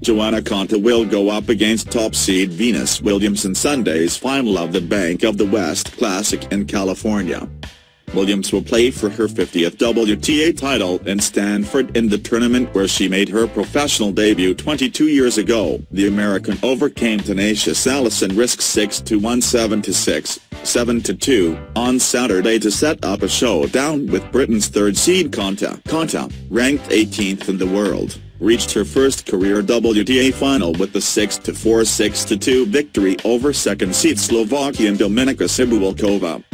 Johanna Konta will go up against top seed Venus Williams in Sunday's final of the Bank of the West Classic in California. Williams will play for her 50th WTA title in Stanford in the tournament where she made her professional debut 22 years ago. The American overcame tenacious Alison Riske 6-1, 7-6, 7-2 on Saturday to set up a showdown with Britain's third seed Konta. Konta, ranked 18th in the world, reached her first career WTA final with the 6-4, 6-2 victory over second seed Slovakian Dominika Cibulkova.